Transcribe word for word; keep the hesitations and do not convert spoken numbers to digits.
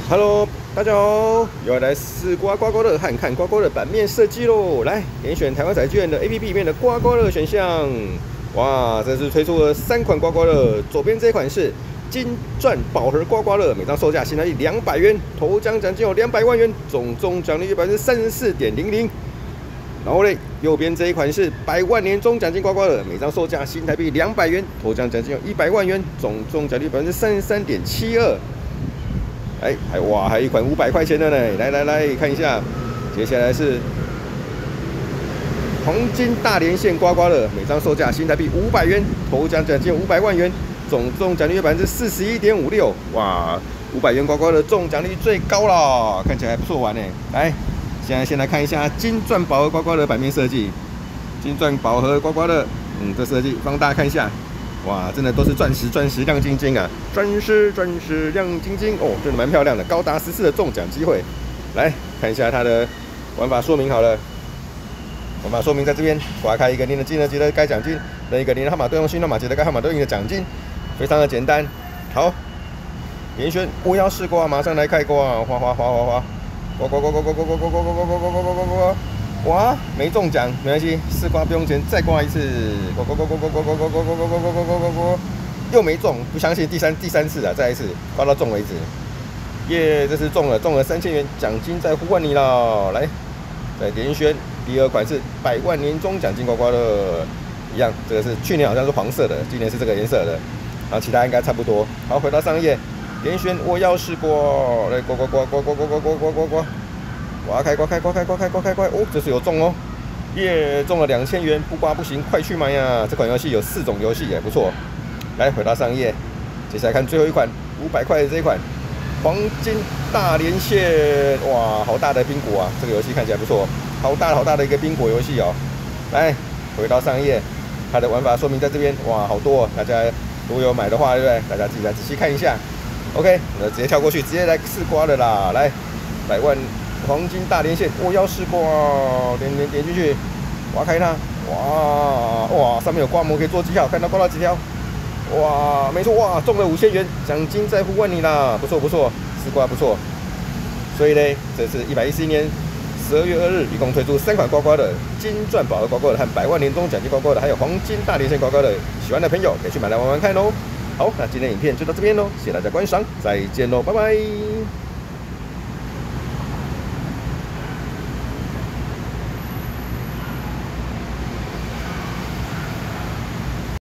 Hello，大家好，又要来试刮刮刮乐和看刮刮乐版面设计喽！来，点选台湾彩券的 A P P 里面的刮刮乐选项。哇，这次推出了三款刮刮乐，左边这一款是金钻宝盒刮刮乐，每张售价新台币两百元，头奖奖金有两百万元，总中奖率百分之三十四点零零。然后嘞，右边这一款是百万年终奖金刮刮乐，每张售价新台币两百元，头奖奖金有一百万元，总中奖率百分之三十三点七二。哎，还哇，还有一款五百块钱的呢！来来来看一下，接下来是黄金大连线刮刮乐，每张售价新台币五百元，头奖奖金五百万元，总中奖率百分之四十一点五六。哇，五百元刮刮乐中奖率最高了，看起来还不错玩呢。来，现在先来看一下金钻宝盒刮刮乐版面设计。金钻宝盒刮刮乐，嗯，这设计帮大家看一下。哇，真的都是钻石，钻石亮晶晶啊！钻石，钻石亮晶晶哦，真的蛮漂亮的，高达十次的中奖机会。来看一下它的玩法说明好了，玩法说明在这边，刮开一个您的金额级的该奖金，那一个您的号码对应新号码级的该号码对应的奖金，非常的简单。好，连选我要试刮，马上来开刮，哗哗哗哗哗，刮刮刮刮刮刮刮刮刮刮刮刮刮刮刮刮。哇，没中奖没关系，试刮不用钱，再刮一次，刮刮刮刮刮刮刮刮刮刮刮刮刮刮刮刮刮，又没中，不相信第三第三次啊，再一次刮到中为止。耶，这次中了，中了三千元奖金在呼唤你了，来，再点选第二款是百万年终奖金刮刮乐，一样，这个是去年好像是黄色的，今年是这个颜色的，然后其他应该差不多。好，回到上页，点选我要试刮，来刮刮刮刮刮刮刮刮刮刮刮。刮开，刮开，刮开，刮开，刮开，刮哦，这是有中哦，耶，中了两千元，不刮不行，快去买呀！这款游戏有四种游戏也不错。来，回到上页，接下来看最后一款五百块的这一款黄金大连线，哇，好大的冰果啊！这个游戏看起来不错，好大好大的一个冰果游戏哦。来，回到上页，它的玩法说明在这边，哇，好多哦，大家如果有买的话，对不对？大家自己来仔细看一下。OK， 那直接跳过去，直接来试刮的啦。来，百万。黄金大连线，我要试刮，点点点进去，挖开它，哇哇，上面有刮膜可以做记号，看到刮到几条，哇，没错，哇，中了五千元，奖金在呼唤你啦，不错不错，试刮不错。所以呢，这是一百一十一年十二月二日，一共推出三款刮刮乐：金钻宝盒刮刮乐和百万年终奖金刮刮乐，还有黄金大连线刮刮乐。喜欢的朋友可以去买来玩玩看喽。好，那今天的影片就到这边喽，谢谢大家观赏，再见喽，拜拜。